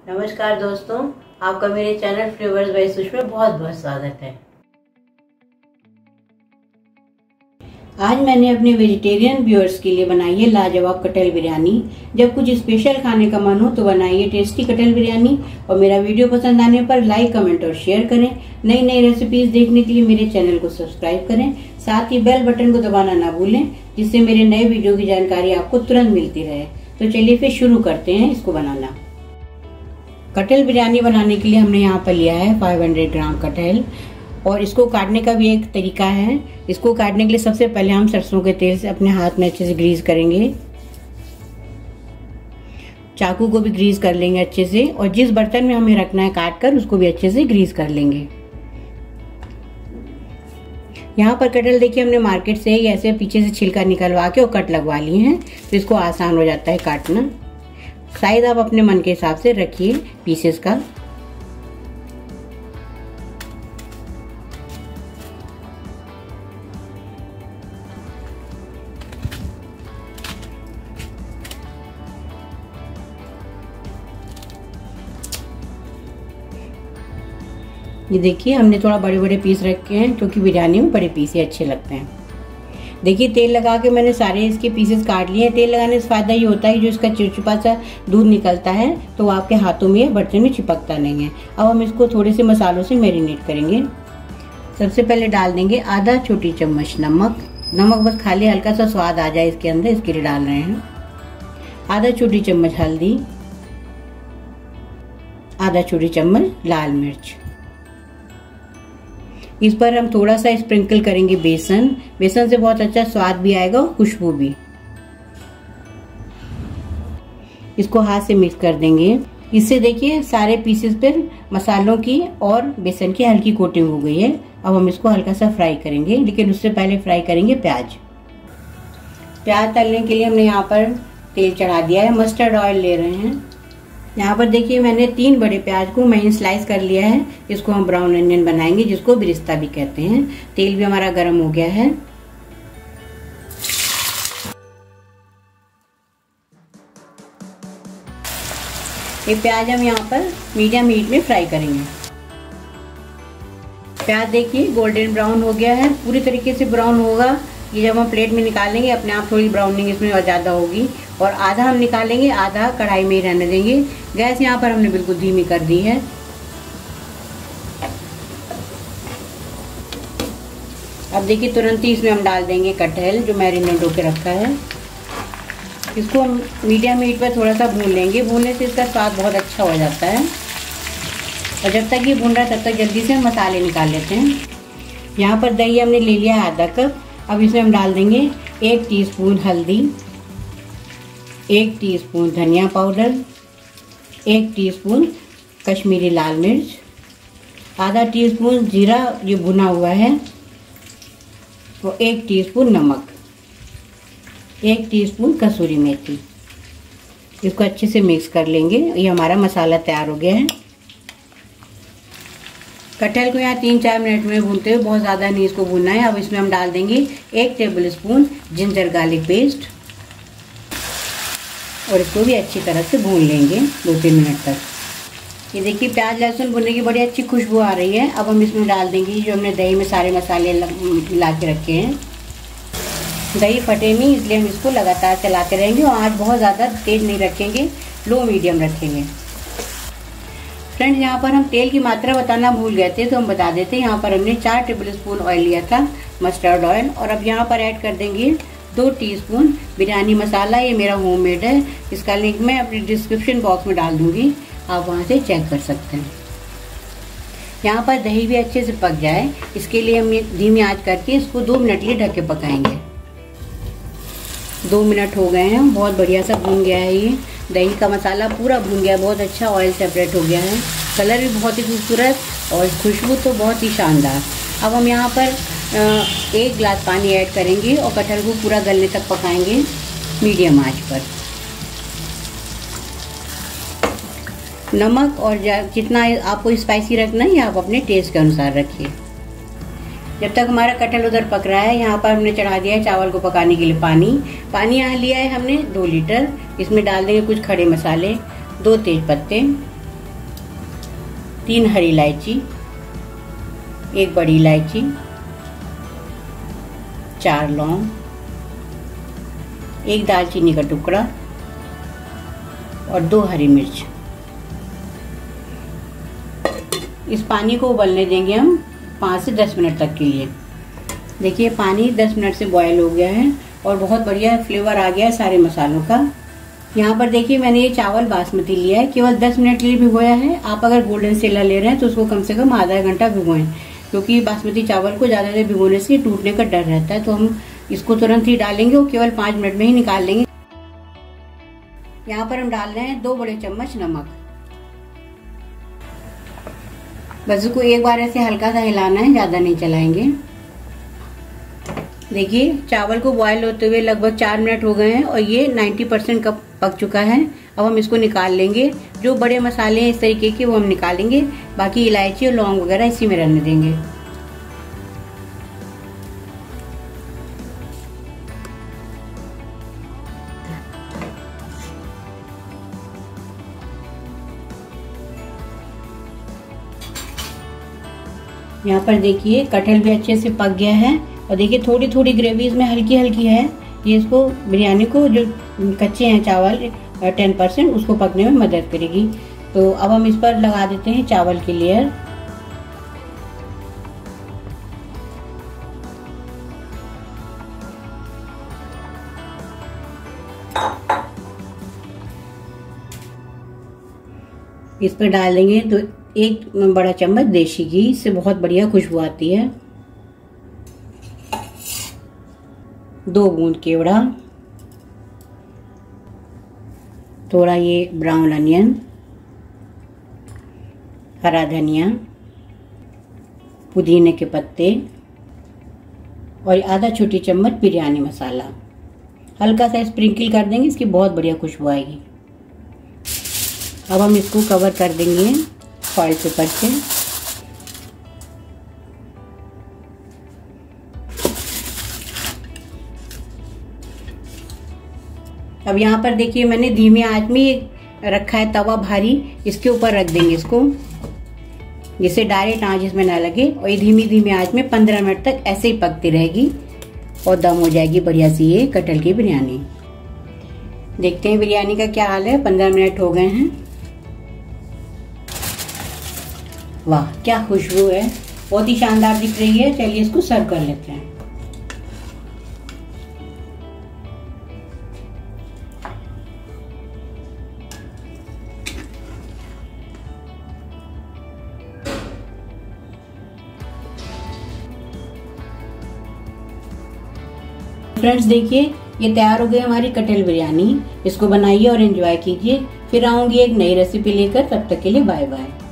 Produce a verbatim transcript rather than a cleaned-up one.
नमस्कार दोस्तों, आपका मेरे चैनल फ्लेवर्स बाय सुष में बहुत बहुत स्वागत है। आज मैंने अपने वेजिटेरियन व्यूअर्स के लिए बनाई है लाजवाब कटहल बिरयानी। जब कुछ स्पेशल खाने का मन हो तो बनाइए टेस्टी कटहल बिरयानी। और मेरा वीडियो पसंद आने पर लाइक, कमेंट और शेयर करें। नई नई रेसिपीज देखने के लिए मेरे चैनल को सब्सक्राइब करें। साथ ही बेल बटन को दबाना ना भूलें, जिससे मेरे नए वीडियो की जानकारी आपको तुरंत मिलती रहे। तो चलिए फिर शुरू करते हैं इसको बनाना। कटहल बिरयानी बनाने के लिए हमने यहाँ पर लिया है पाँच सौ ग्राम कटहल। और इसको काटने का भी एक तरीका है। इसको काटने के लिए सबसे पहले हम सरसों के तेल से अपने हाथ में अच्छे से ग्रीस करेंगे। चाकू को भी ग्रीस कर लेंगे अच्छे से, और जिस बर्तन में हमें रखना है काट कर उसको भी अच्छे से ग्रीस कर लेंगे। यहाँ पर कटहल देखिए हमने मार्केट से ही ऐसे पीछे से छिलका निकलवा के और कट लगवा लिए हैं, तो इसको आसान हो जाता है काटना। साइज आप अपने मन के हिसाब से रखिए पीसेस का। ये देखिए हमने थोड़ा बड़े बड़े पीस रखे हैं, क्योंकि बिरयानी में बड़े पीस ही अच्छे लगते हैं। देखिए तेल लगा के मैंने सारे इसके पीसेस काट लिए हैं। तेल लगाने से फायदा ये होता है जो इसका चिपचिपा सा दूध निकलता है तो वो आपके हाथों में बर्तन में चिपकता नहीं है। अब हम इसको थोड़े से मसालों से मैरिनेट करेंगे। सबसे पहले डाल देंगे आधा छोटी चम्मच नमक। नमक बस खाली हल्का सा स्वाद आ जाए इसके अंदर, इसके लिए डाल रहे हैं। आधा छोटी चम्मच हल्दी, आधा छोटी चम्मच लाल मिर्च। इस पर हम थोड़ा सा स्प्रिंकल करेंगे बेसन। बेसन से बहुत अच्छा स्वाद भी आएगा और खुशबू भी। इसको हाथ से मिक्स कर देंगे। इससे देखिए सारे पीसेस पर मसालों की और बेसन की हल्की कोटिंग हो गई है। अब हम इसको हल्का सा फ्राई करेंगे, लेकिन उससे पहले फ्राई करेंगे प्याज। प्याज तलने के लिए हमने यहाँ पर तेल चढ़ा दिया है। मस्टर्ड ऑयल ले रहे हैं। यहाँ पर देखिए मैंने तीन बड़े प्याज को महीन स्लाइस कर लिया है। इसको हम ब्राउन अनियन बनाएंगे, जिसको बिरिस्ता भी कहते हैं। तेल भी हमारा गर्म हो गया है। ये प्याज हम यहाँ पर मीडियम हीट में फ्राई करेंगे। प्याज देखिए गोल्डन ब्राउन हो गया है, पूरी तरीके से ब्राउन होगा। ये जब हम प्लेट में निकालेंगे अपने आप थोड़ी ब्राउनिंग इसमें और ज़्यादा होगी। और आधा हम निकालेंगे, आधा कढ़ाई में ही रहने देंगे। गैस यहाँ पर हमने बिल्कुल धीमी कर दी है। अब देखिए तुरंत ही इसमें हम डाल देंगे कटहल जो मैरिनेट होकर रखा है। इसको हम मीडियम हीट पर थोड़ा सा भून लेंगे। भूनने से इसका स्वाद बहुत अच्छा हो जाता है। और जब तक ये भून रहा है तब तक जल्दी से हम मसाले निकाल लेते हैं। यहाँ पर दही हमने ले लिया है आधा कप। अब इसमें हम डाल देंगे एक टीस्पून हल्दी, एक टीस्पून धनिया पाउडर, एक टीस्पून कश्मीरी लाल मिर्च, आधा टीस्पून जीरा जो भुना हुआ है, और एक टीस्पून नमक, एक टीस्पून कसूरी मेथी। इसको अच्छे से मिक्स कर लेंगे। ये हमारा मसाला तैयार हो गया है। कटहल को यहाँ तीन चार मिनट में भूनते हुए, बहुत ज़्यादा नहीं इसको भूनना है। अब इसमें हम डाल देंगे एक tablespoon ginger garlic paste, और इसको भी अच्छी तरह से भून लेंगे दो तीन मिनट तक। ये देखिए प्याज लहसुन भुनने की बड़ी अच्छी खुशबू आ रही है। अब हम इसमें डाल देंगे जो हमने दही में सारे मसाले मिला के रखे हैं। दही फटे नहीं, इसलिए हम इसको लगातार चलाते रहेंगे। और आँच बहुत ज़्यादा तेज़ नहीं रखेंगे, लो मीडियम रखेंगे। फ्रेंड्स यहाँ पर हम तेल की मात्रा बताना भूल गए थे, तो हम बता देते हैं। यहाँ पर हमने चार टेबल स्पून ऑयल लिया था, मस्टर्ड ऑयल। और अब यहाँ पर ऐड कर देंगे दो टीस्पून बिरयानी मसाला। ये मेरा होममेड है। इसका लिंक मैं अपने डिस्क्रिप्शन बॉक्स में डाल दूंगी, आप वहाँ से चेक कर सकते हैं। यहाँ पर दही भी अच्छे से पक जाए, इसके लिए हम धीमी आंच करके इसको दो मिनट लिए ढक के पकाएंगे। दो मिनट हो गए हैं, बहुत बढ़िया सा भून गया है। ये दही का मसाला पूरा भून गया, बहुत अच्छा ऑयल सेपरेट हो गया है। कलर भी बहुत ही खूबसूरत और खुशबू तो बहुत ही शानदार। अब हम यहाँ पर एक गिलास पानी ऐड करेंगे और कटहल को पूरा गलने तक पकाएंगे मीडियम आंच पर। नमक और जितना आपको स्पाइसी रखना है, ये आप अपने टेस्ट के अनुसार रखिए। जब तक हमारा कटहल उधर पक रहा है, यहाँ पर हमने चढ़ा दिया है चावल को पकाने के लिए पानी। पानी यहाँ लिया है हमने दो लीटर। इसमें डाल देंगे कुछ खड़े मसाले, दो तेज पत्ते, तीन हरी इलायची, एक बड़ी इलायची, चार लौंग, एक दालचीनी का टुकड़ा और दो हरी मिर्च। इस पानी को उबलने देंगे हम पाँच से दस मिनट तक के लिए। देखिए पानी दस मिनट से बॉयल हो गया है और बहुत बढ़िया फ्लेवर आ गया है सारे मसालों का। यहाँ पर देखिए मैंने ये चावल बासमती लिया है, केवल दस मिनट के लिए भिगोया है। आप अगर गोल्डन सेला ले रहे हैं तो उसको कम से कम आधा घंटा भिगोएं, क्योंकि बासमती चावल को ज़्यादा देर भिगोने से टूटने का डर रहता है। तो हम इसको तुरंत ही डालेंगे और केवल पाँच मिनट में ही निकाल लेंगे। यहाँ पर हम डाल रहे हैं दो बड़े चम्मच नमक। बस इसको एक बार ऐसे हल्का सा हिलाना है, ज़्यादा नहीं चलाएंगे। देखिए चावल को बॉयल होते हुए लगभग चार मिनट हो गए हैं और ये नब्बे परसेंट कप पक चुका है। अब हम इसको निकाल लेंगे। जो बड़े मसाले हैं इस तरीके के वो हम निकालेंगे, बाकी इलायची और लौंग वगैरह इसी में रहने देंगे। यहाँ पर देखिए कटहल भी अच्छे से पक गया है और देखिए थोड़ी थोड़ी ग्रेवी इसमें हल्की हल्की है। ये इसको बिरयानी को जो कच्चे हैं चावल टेन परसेंट उसको पकने में मदद करेगी। तो अब हम इस पर लगा देते हैं चावल की लेयर। इस पर डाल देंगे तो एक बड़ा चम्मच देसी घी, इससे बहुत बढ़िया खुशबू आती है। दो बूंद केवड़ा, थोड़ा ये ब्राउन अनियन, हरा धनिया, पुदीने के पत्ते और आधा छोटी चम्मच बिरयानी मसाला। हल्का सा स्प्रिंकल कर देंगे, इसकी बहुत बढ़िया खुशबू आएगी। अब हम इसको कवर कर देंगे फॉइल पेपर से। अब यहाँ पर देखिए मैंने धीमी आंच में रखा है तवा भारी, इसके ऊपर रख देंगे इसको, जिससे डायरेक्ट आंच इसमें ना लगे। और ये धीमी धीमी आंच में पंद्रह मिनट तक ऐसे ही पकती रहेगी और दम हो जाएगी बढ़िया सी ये कटहल की बिरयानी। देखते हैं बिरयानी का क्या हाल है। पंद्रह मिनट हो गए हैं। वाह क्या खुशबू है, बहुत ही शानदार दिख रही है। चलिए इसको सर्व कर लेते हैं। फ्रेंड्स देखिए ये तैयार हो गई हमारी कटहल बिरयानी। इसको बनाइए और एंजॉय कीजिए। फिर आऊंगी एक नई रेसिपी लेकर, तब तक के लिए बाय बाय।